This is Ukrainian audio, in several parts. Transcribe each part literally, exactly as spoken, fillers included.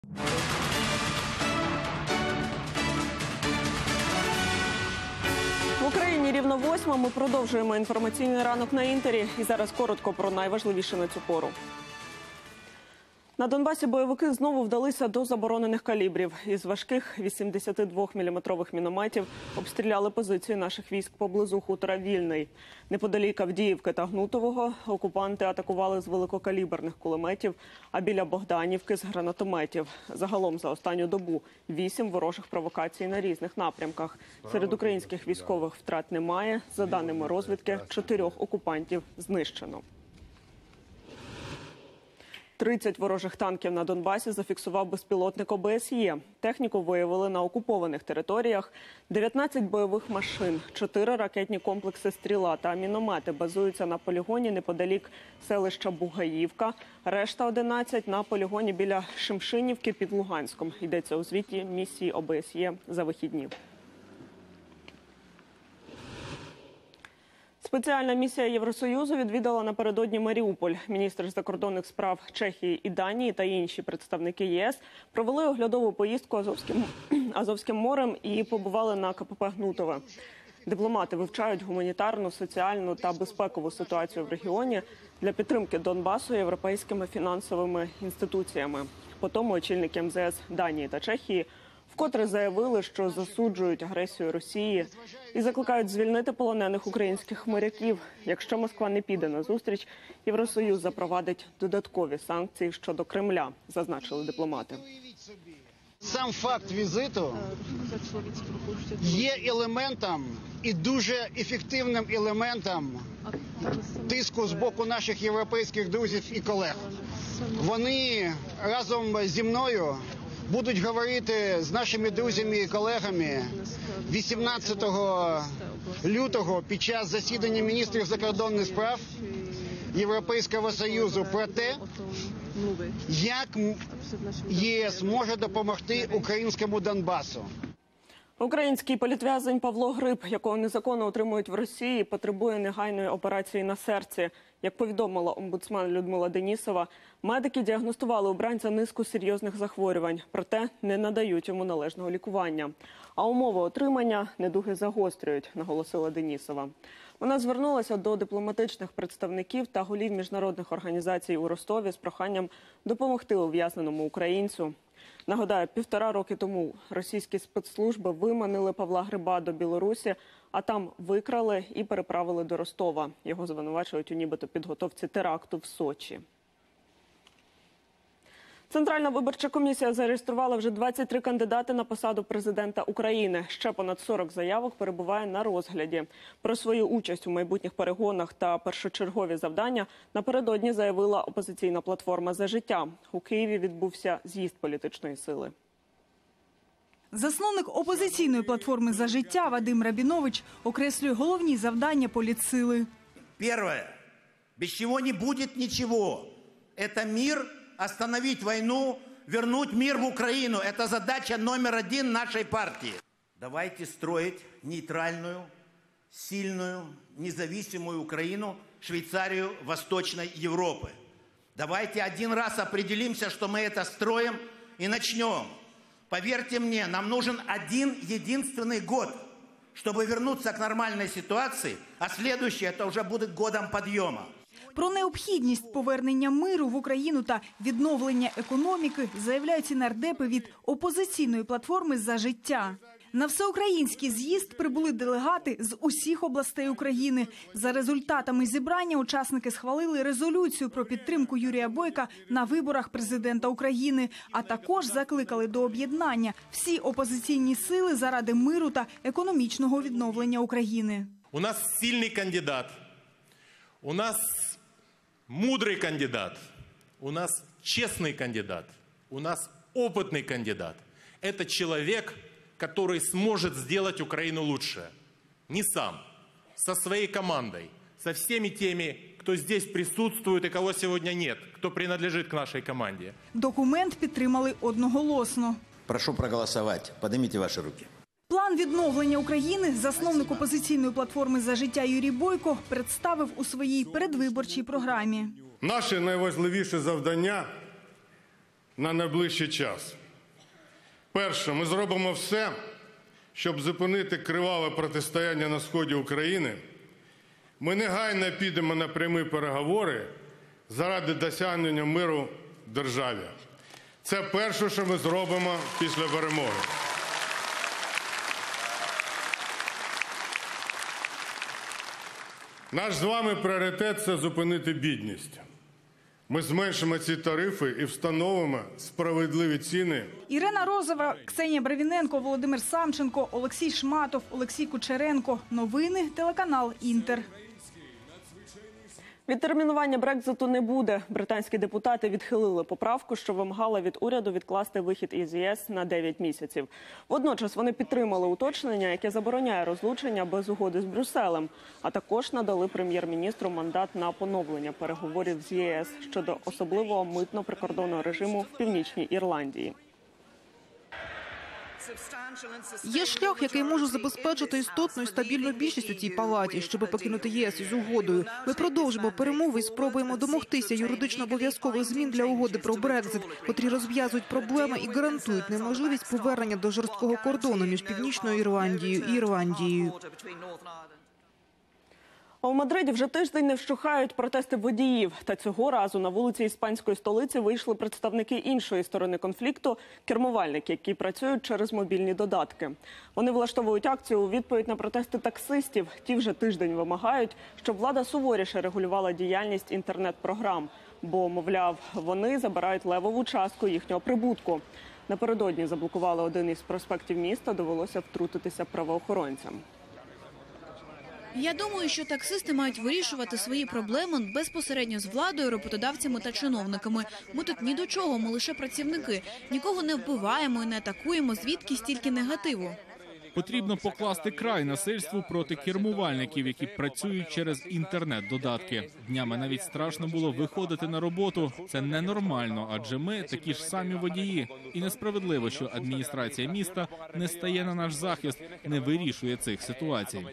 В Україні рівно восьма. Ми продовжуємо інформаційний ранок на Інтері. І зараз коротко про найважливіше на цю пору. На Донбасі бойовики знову вдалися до заборонених калібрів. Із важких вісімдесятидвоміліметрових мінометів обстріляли позиції наших військ поблизу хутора Вільний. Неподалік Авдіївки та Гнутового окупанти атакували з великокаліберних кулеметів, а біля Богданівки – з гранатометів. Загалом за останню добу вісім ворожих провокацій на різних напрямках. Серед українських військових втрат немає. За даними розвідки, чотирьох окупантів знищено. тридцять ворожих танків на Донбасі зафіксував безпілотник О Б С Є. Техніку виявили на окупованих територіях. дев'ятнадцять бойових машин, чотири ракетні комплекси «Стріла» та міномети базуються на полігоні неподалік селища Бугаївка. Решта одинадцять на полігоні біля Шимшинівки під Луганськом. Йдеться у звіті місії О Б С Є за вихідні. Спеціальна місія Євросоюзу відвідала напередодні Маріуполь. Міністр закордонних справ Чехії і Данії та інші представники Є С провели оглядову поїздку Азовським, Азовським морем і побували на К П П «Гнутове». Дипломати вивчають гуманітарну, соціальну та безпекову ситуацію в регіоні для підтримки Донбасу європейськими фінансовими інституціями. Потім очільники М З С Данії та Чехії вкотре заявили, що засуджують агресію Росії і закликають звільнити полонених українських моряків. Якщо Москва не піде на зустріч, Євросоюз запровадить додаткові санкції щодо Кремля, зазначили дипломати. Сам факт візиту є елементом і дуже ефективним елементом тиску з боку наших європейських друзів і колег. Вони разом зі мною будуть говорити з нашими друзями і колегами вісімнадцятого лютого під час засідання міністрів закордонних справ Європейського Союзу про те, як Є С може допомогти українському Донбасу. Український політв'язень Павло Гриб, якого незаконно утримують в Росії, потребує негайної операції на серці. Як повідомила омбудсмен Людмила Денісова, медики діагностували обранця низку серйозних захворювань, проте не надають йому належного лікування. А умови отримання недуги загострюють, наголосила Денісова. Вона звернулася до дипломатичних представників та голів міжнародних організацій у Ростові з проханням допомогти ув'язненому українцю. Нагадаю, півтора роки тому російські спецслужби виманили Павла Гриба до Білорусі, а там викрали і переправили до Ростова. Його звинувачують у нібито підготовці теракту в Сочі. Центральна виборча комісія зареєструвала вже двадцять три кандидати на посаду президента України. Ще понад сорок заявок перебуває на розгляді. Про свою участь у майбутніх перегонах та першочергові завдання напередодні заявила опозиційна платформа «За життя». У Києві відбувся з'їзд політичної сили. Засновник опозиційної платформи «За життя» Вадим Рабінович окреслює головні завдання політсили. Перше. Без чого не буде нічого. Це мир. Остановить войну, вернуть мир в Украину. Это задача номер один нашей партии. Давайте строить нейтральную, сильную, независимую Украину, Швейцарию Восточной Европы. Давайте один раз определимся, что мы это строим и начнем. Поверьте мне, нам нужен один единственный год, чтобы вернуться к нормальной ситуации, а следующий это уже будет годом подъема. Про необхідність повернення миру в Україну та відновлення економіки заявляють і нардепи від опозиційної платформи «За життя». На всеукраїнський з'їзд прибули делегати з усіх областей України. За результатами зібрання учасники схвалили резолюцію про підтримку Юрія Бойка на виборах президента України, а також закликали до об'єднання всі опозиційні сили заради миру та економічного відновлення України. У нас сильний кандидат, у нас мудрый кандидат, у нас честный кандидат, у нас опытный кандидат. Это человек, который сможет сделать Украину лучше. Не сам, со своей командой, со всеми теми, кто здесь присутствует и кого сегодня нет, кто принадлежит к нашей команде. Документ підтримали одноголосно. Прошу проголосовать. Поднимите ваши руки. План відновлення України засновник опозиційної платформи «За життя» Юрій Бойко представив у своїй передвиборчій програмі. Наше найважливіше завдання – на найближчий час. Перше, ми зробимо все, щоб зупинити криваве протистояння на сході України. Ми негайно підемо на прямі переговори заради досягнення миру в державі. Це перше, що ми зробимо після перемоги. Наш з вами пріоритет – це зупинити бідність. Ми зменшимо ці тарифи і встановимо справедливі ціни. Ірина Розова, Ксенія Бравіненко, Володимир Самченко, Олексій Шматов, Олексій Кучеренко. Новини, телеканал «Інтер». Відтермінування Брекзиту не буде. Британські депутати відхилили поправку, що вимагала від уряду відкласти вихід із ЄС на дев'ять місяців. Водночас вони підтримали уточнення, яке забороняє розлучення без угоди з Брюсселем, а також надали прем'єр-міністру мандат на поновлення переговорів з ЄС щодо особливого митно-прикордонного режиму в Північній Ірландії. Є шлях, який може забезпечити істотну і стабільну більшість у цій палаті, щоб покинути ЄС із угодою. Ми продовжимо перемови і спробуємо домогтися юридично обов'язкових змін для угоди про Брекзит, котрі розв'язують проблеми і гарантують неможливість повернення до жорсткого кордону між Північною Ірландією і Ірландією. А у Мадриді вже тиждень не вщухають протести водіїв. Та цього разу на вулиці іспанської столиці вийшли представники іншої сторони конфлікту – кермувальники, які працюють через мобільні додатки. Вони влаштовують акцію у відповідь на протести таксистів. Ті вже тиждень вимагають, щоб влада суворіше регулювала діяльність інтернет-програм. Бо, мовляв, вони забирають левову частку їхнього прибутку. Напередодні заблокували один із проспектів міста, довелося втрутитися правоохоронцям. Я думаю, що таксисти мають вирішувати свої проблеми безпосередньо з владою, роботодавцями та чиновниками. Ми тут ні до чого, ми лише працівники. Нікого не вбиваємо і не атакуємо, звідки стільки негативу. Потрібно покласти край насильству проти кермувальників, які працюють через інтернет-додатки. Днями навіть страшно було виходити на роботу. Це ненормально, адже ми такі ж самі водії. І несправедливо, що адміністрація міста не стає на наш захист, не вирішує цих ситуацій.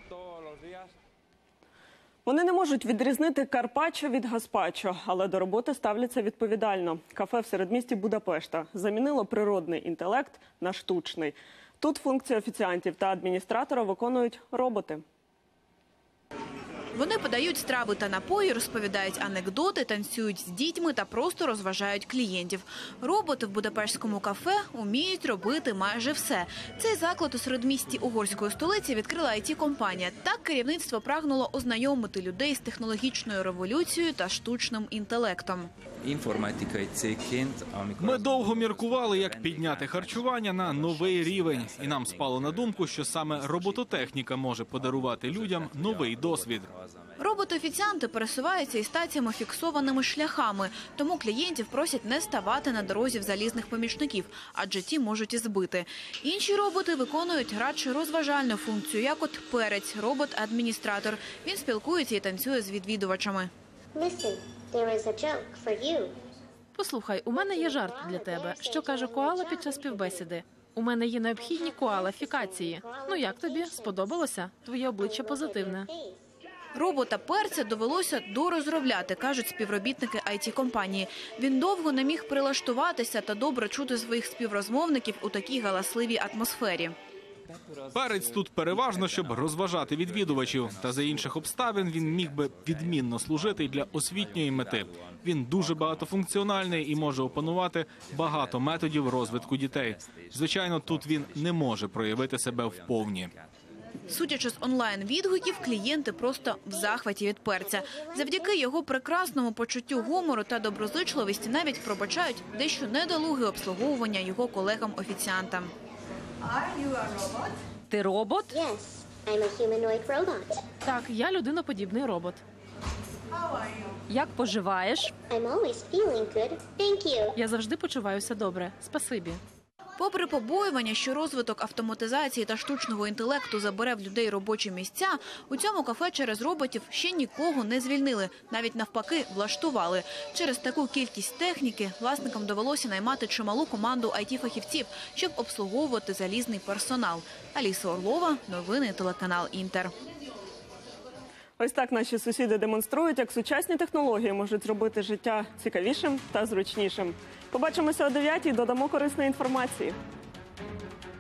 Вони не можуть відрізнити карпаччо від гаспачо, але до роботи ставляться відповідально. Кафе в середмісті Будапешта замінило природний інтелект на штучний. Тут функції офіціантів та адміністратора виконують роботи. Вони подають страви та напої, розповідають анекдоти, танцюють з дітьми та просто розважають клієнтів. Роботи в будапештському кафе вміють робити майже все. Цей заклад у середмісті угорської столиці відкрила ай ті-компанія. Так керівництво прагнуло ознайомити людей з технологічною революцією та штучним інтелектом. Ми довго міркували, як підняти харчування на новий рівень. І нам спало на думку, що саме робототехніка може подарувати людям новий досвід. Роботи-офіціанти пересуваються із стаціями фіксованими шляхами, тому клієнтів просять не ставати на дорозі в залізних помічників, адже ті можуть і збити. Інші роботи виконують радше розважальну функцію, як от перець, робот-адміністратор. Він спілкується і танцює з відвідувачами. Послухай, у мене є жарт для тебе. Що каже коала під час співбесіди? У мене є необхідні коалафікації. Ну як тобі? Сподобалося? Твоє обличчя позитивне. Робота перця довелося дорозробляти, кажуть співробітники ай ті-компанії. Він довго не міг прилаштуватися та добре чути своїх співрозмовників у такій галасливій атмосфері. Перець тут переважно, щоб розважати відвідувачів. Та за інших обставин він міг би відмінно служити для освітньої мети. Він дуже багатофункціональний і може опанувати багато методів розвитку дітей. Звичайно, тут він не може проявити себе вповні. Судячи з онлайн-відгуків, клієнти просто в захваті від перця. Завдяки його прекрасному почуттю гумору та доброзичливості навіть пробачають дещо недолуге обслуговування його колегам-офіціантам. Ти робот? Так, я людиноподібний робот. Як поживаєш? Я завжди почуваюся добре. Спасибі. Попри побоювання, що розвиток автоматизації та штучного інтелекту забере в людей робочі місця, у цьому кафе через роботів ще нікого не звільнили. Навіть навпаки, влаштували. Через таку кількість техніки власникам довелося наймати чималу команду ай ті-фахівців, щоб обслуговувати залізний персонал. Аліса Орлова, новини, телеканал «Інтер». Ось так наші сусіди демонструють, як сучасні технології можуть зробити життя цікавішим та зручнішим. Побачимося о дев'ятій, додамо корисної інформації.